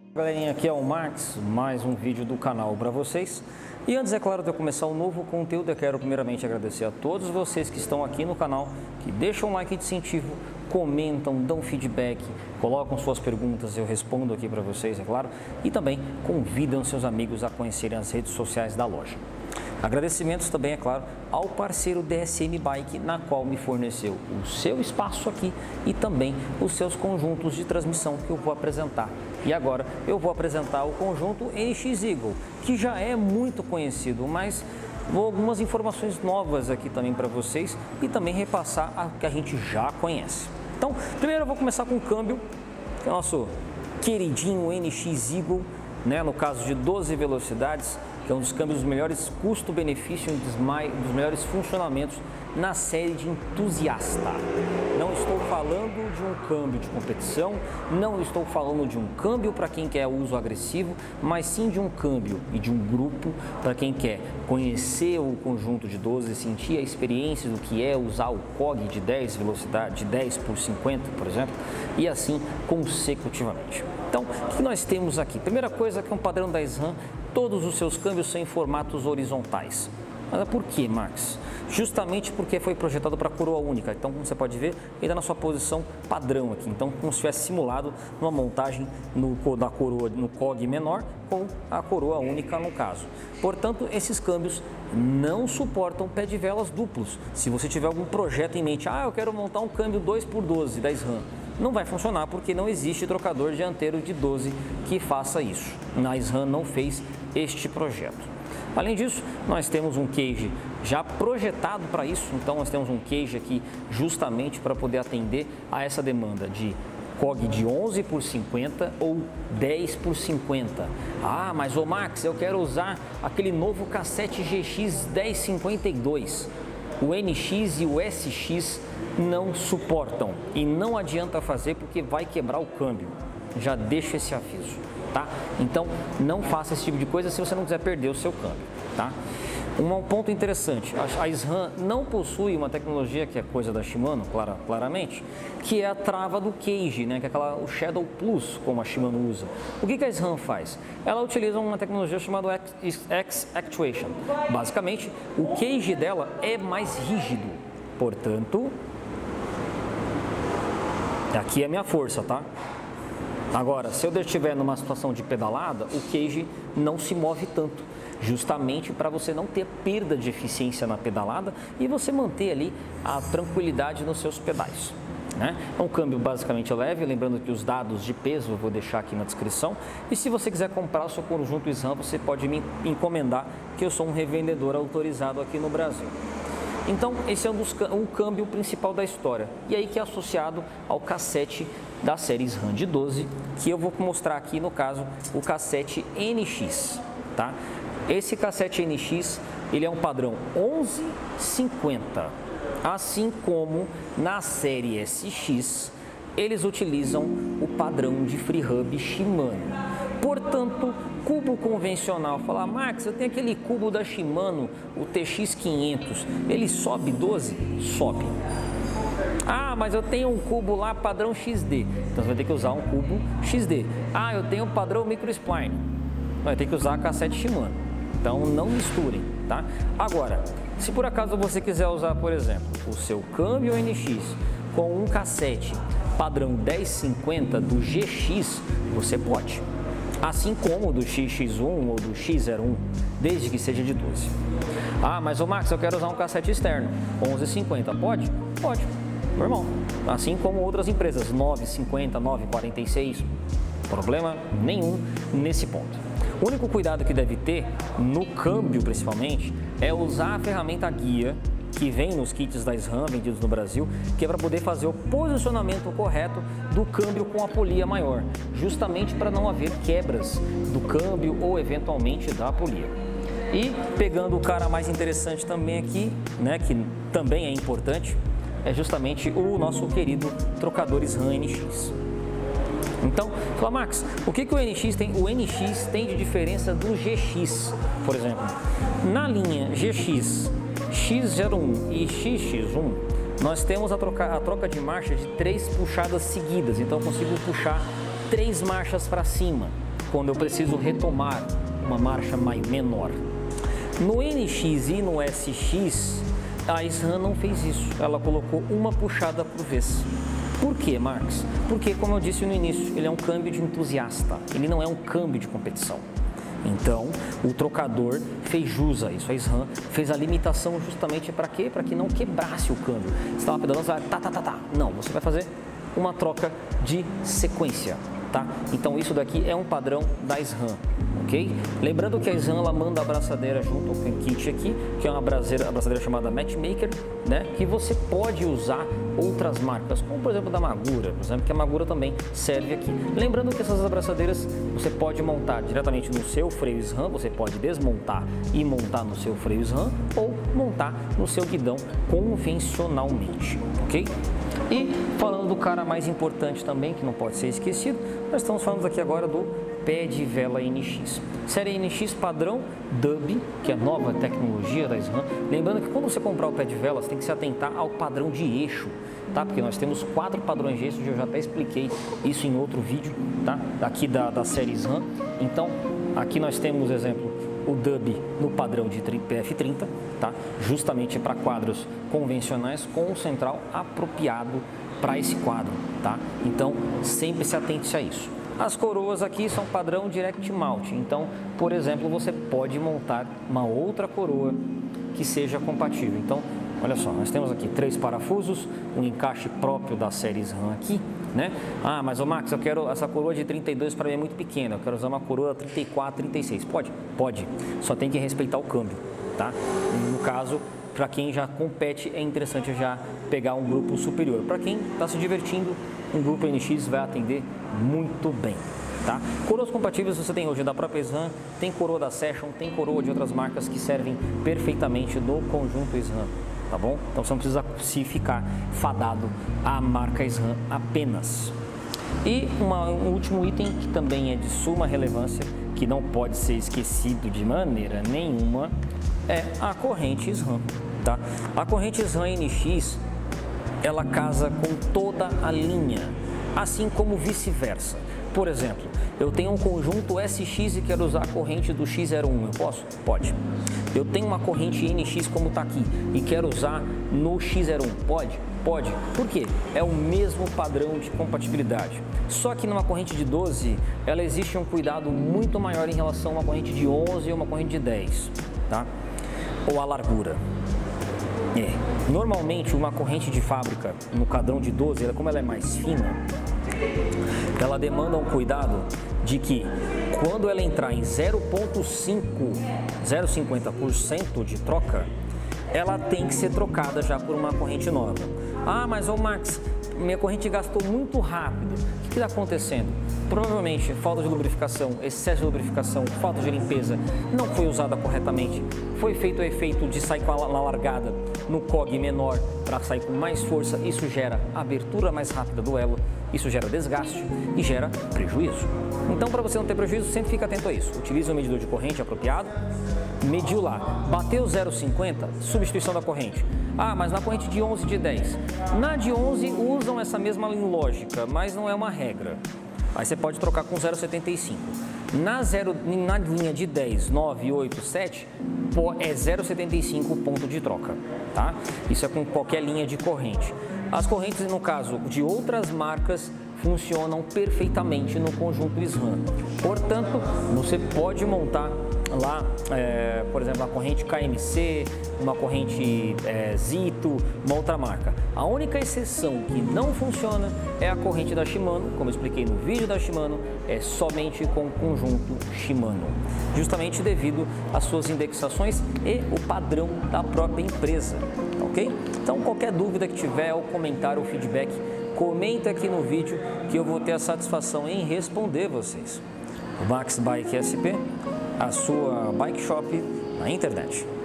Galerinha, aqui é o Max, mais um vídeo do canal para vocês. E antes, é claro, de eu começar um novo conteúdo, eu quero primeiramente agradecer a todos vocês que estão aqui no canal, que deixam um like de incentivo, comentam, dão feedback, colocam suas perguntas, eu respondo aqui para vocês, é claro, e também convidam seus amigos a conhecerem as redes sociais da loja. Agradecimentos também, é claro, ao parceiro DSM Bike, na qual me forneceu o seu espaço aqui e também os seus conjuntos de transmissão que eu vou apresentar. E agora eu vou apresentar o conjunto NX Eagle, que já é muito conhecido, mas vou algumas informações novas aqui também para vocês e também repassar a que a gente já conhece. Então, primeiro eu vou começar com o câmbio, que é o nosso queridinho NX Eagle, né, no caso de 12 velocidades, que é um dos câmbios dos melhores custo-benefício e dos melhores funcionamentos na série de entusiasta. Não estou falando de um câmbio de competição, não estou falando de um câmbio para quem quer uso agressivo, mas sim de um câmbio e de um grupo para quem quer conhecer o conjunto de 12, sentir a experiência do que é usar o COG de 10 velocidade, de 10 por 50, por exemplo, e assim consecutivamente. Então, o que nós temos aqui? Primeira coisa que é um padrão da SRAM, todos os seus câmbios são em formatos horizontais. Mas por que, Max? Justamente porque foi projetado para coroa única. Então, como você pode ver, ele está na sua posição padrão aqui. Então, como se tivesse simulado uma montagem da coroa no COG menor com a coroa única no caso. Portanto, esses câmbios não suportam pé de velas duplos. Se você tiver algum projeto em mente, eu quero montar um câmbio 2x12 da SRAM, não vai funcionar porque não existe trocador dianteiro de 12 que faça isso. A SRAM não fez este projeto. Além disso, nós temos um cage já projetado para isso, então nós temos um cage aqui justamente para poder atender a essa demanda de COG de 11 por 50 ou 10 por 50. Mas ô Max, eu quero usar aquele novo cassete GX 1052. O NX e o SX não suportam e não adianta fazer porque vai quebrar o câmbio. Já deixo esse aviso, tá? Então não faça esse tipo de coisa se você não quiser perder o seu câmbio, tá? Um ponto interessante, a SRAM não possui uma tecnologia que é coisa da Shimano, claramente, que é a trava do cage, né? Que é o Shadow Plus, como a Shimano usa. O que a SRAM faz? Ela utiliza uma tecnologia chamada X-Actuation. Basicamente, o cage dela é mais rígido, portanto, aqui é a minha força, tá? Agora, se eu estiver numa situação de pedalada, o cage não se move tanto, justamente para você não ter perda de eficiência na pedalada e você manter ali a tranquilidade nos seus pedais, né? É um câmbio basicamente leve, lembrando que os dados de peso eu vou deixar aqui na descrição. E se você quiser comprar o seu conjunto SRAM, você pode me encomendar, que eu sou um revendedor autorizado aqui no Brasil. Então, esse é um câmbio principal da história. E aí que é associado ao cassete da série SRAM de 12, que eu vou mostrar aqui, no caso, o cassete NX, tá? Esse cassete NX, ele é um padrão 1150, assim como na série SX, eles utilizam o padrão de freehub Shimano. Portanto, cubo convencional, falar, Max, eu tenho aquele cubo da Shimano, o TX500, ele sobe 12? Sobe. Mas eu tenho um cubo lá padrão XD, então você vai ter que usar um cubo XD. Eu tenho um padrão microspline, vai ter que usar a cassete Shimano. Então não misturem, tá? Agora, se por acaso você quiser usar, por exemplo, o seu câmbio NX com um cassete padrão 1050 do GX, você pode. Assim como do XX1 ou do X01, desde que seja de 12. Mas o Max, eu quero usar um cassete externo, 1150, pode? Pode, normal. Assim como outras empresas, 950, 946, problema nenhum nesse ponto. O único cuidado que deve ter, no câmbio principalmente, é usar a ferramenta guia que vem nos kits da SRAM vendidos no Brasil, que é para poder fazer o posicionamento correto do câmbio com a polia maior, justamente para não haver quebras do câmbio ou eventualmente da polia. E pegando o cara mais interessante também aqui, né, que também é importante, é justamente o nosso querido trocador SRAM NX. Então, fala, Max, o que o NX tem? O NX tem de diferença do GX, por exemplo. Na linha GX, X01 e XX1, nós temos a troca de marcha de 3 puxadas seguidas. Então, eu consigo puxar 3 marchas para cima. quando eu preciso retomar uma marcha menor. No NX e no SX, a SRAM não fez isso, ela colocou uma puxada por vez. Por quê, Marcos? Porque, como eu disse no início, ele é um câmbio de entusiasta, ele não é um câmbio de competição. Então, o trocador fez jus a isso, a SRAM fez a limitação justamente para quê? Para que não quebrasse o câmbio. Você estava pedalando, você vai tá. Não, você vai fazer uma troca de sequência, tá? Então, isso daqui é um padrão da SRAM, ok? Lembrando que a SRAM, ela manda a abraçadeira junto com o kit aqui, que é uma abraçadeira chamada Matchmaker, né? Que você pode usar outras marcas, como por exemplo da Magura, por exemplo, que a Magura também serve aqui. Lembrando que essas abraçadeiras você pode montar diretamente no seu freio SRAM, você pode desmontar e montar no seu freio SRAM ou montar no seu guidão convencionalmente, ok? E falando do cara mais importante também, que não pode ser esquecido, nós estamos falando aqui agora do pé de vela NX. Série NX padrão Dub, que é a nova tecnologia da SRAM. Lembrando que quando você comprar o pé de vela, você tem que se atentar ao padrão de eixo, tá? Porque nós temos 4 padrões de eixo, eu já até expliquei isso em outro vídeo, tá? Aqui da série SRAM. Então, aqui nós temos, exemplo, o Dub no padrão de PF30, tá? Justamente para quadros convencionais com um central apropriado para esse quadro, tá? Então, sempre se atente a isso. As coroas aqui são padrão Direct Mount, então, por exemplo, você pode montar uma outra coroa que seja compatível. Então, olha só, nós temos aqui 3 parafusos, um encaixe próprio da série SRAM aqui, né? Ah, mas o Max, eu quero essa coroa de 32 para mim é muito pequena, eu quero usar uma coroa 34, 36. Pode? Pode, só tem que respeitar o câmbio, tá? No caso, para quem já compete, é interessante já pegar um grupo superior. Para quem está se divertindo, um grupo NX vai atender muito bem, tá? Coroas compatíveis você tem hoje da própria SRAM, tem coroa da Session, tem coroa de outras marcas que servem perfeitamente no conjunto SRAM, tá bom? Então você não precisa se ficar fadado à marca SRAM apenas. E um último item que também é de suma relevância, que não pode ser esquecido de maneira nenhuma, é a corrente SRAM, tá? A corrente SRAM NX, ela casa com toda a linha, assim como vice-versa. Por exemplo, eu tenho um conjunto SX e quero usar a corrente do X01, eu posso? Pode. Eu tenho uma corrente NX como está aqui e quero usar no X01, pode? Pode. Por quê? É o mesmo padrão de compatibilidade. Só que numa corrente de 12, ela existe um cuidado muito maior em relação a uma corrente de 11 e uma corrente de 10, tá? Ou a largura. Normalmente uma corrente de fábrica no padrão de 12, como ela é mais fina, ela demanda um cuidado de que quando ela entrar em 0,50% de troca, ela tem que ser trocada já por uma corrente nova. Ah, mas ô Max, minha corrente gastou muito rápido. O que está acontecendo? Provavelmente falta de lubrificação, excesso de lubrificação, falta de limpeza, não foi usada corretamente, foi feito o efeito de sair com a largada no COG menor para sair com mais força, isso gera abertura mais rápida do elo, isso gera desgaste e gera prejuízo. Então, para você não ter prejuízo, sempre fica atento a isso. Utilize um medidor de corrente apropriado, mediu lá, bateu 0,50, substituição da corrente. Ah, mas na corrente de 11 e de 10. Na de 11 usam essa mesma lógica, mas não é uma regra. Aí você pode trocar com 0,75. Na linha de 10, 9, 8, 7, é 0,75 o ponto de troca, tá? Isso é com qualquer linha de corrente. As correntes, no caso de outras marcas, funcionam perfeitamente no conjunto SRAM. Portanto, você pode montar lá, por exemplo, uma corrente KMC, uma corrente Zito, uma outra marca. A única exceção que não funciona é a corrente da Shimano, como eu expliquei no vídeo da Shimano, é somente com o conjunto Shimano, justamente devido às suas indexações e o padrão da própria empresa, ok? Então, qualquer dúvida que tiver, ou comentário ou feedback, comenta aqui no vídeo que eu vou ter a satisfação em responder vocês. O Max Bike SP, a sua bike shop na internet.